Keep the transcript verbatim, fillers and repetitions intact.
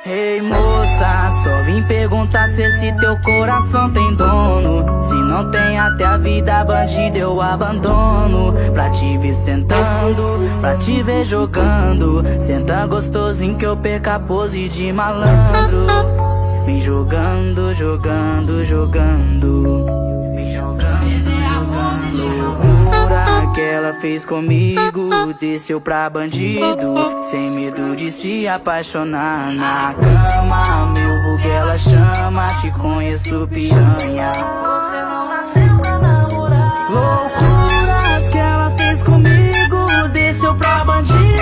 Ei moça, só vim perguntar se esse teu coração tem dono. Se não tem, até a vida bandida eu abandono. Pra te ver sentando, pra te ver jogando. Senta gostosinho que eu perca a pose de malandro. Vem jogando, jogando, jogando. Vem jogando, loucura que ela fez comigo. Desceu pra bandido, sem medo de se apaixonar. Na cama, meu vulgo ela chama. Te conheço, piranha. Você não nasceu pra namorar. Loucuras que ela fez comigo. Desceu pra bandido.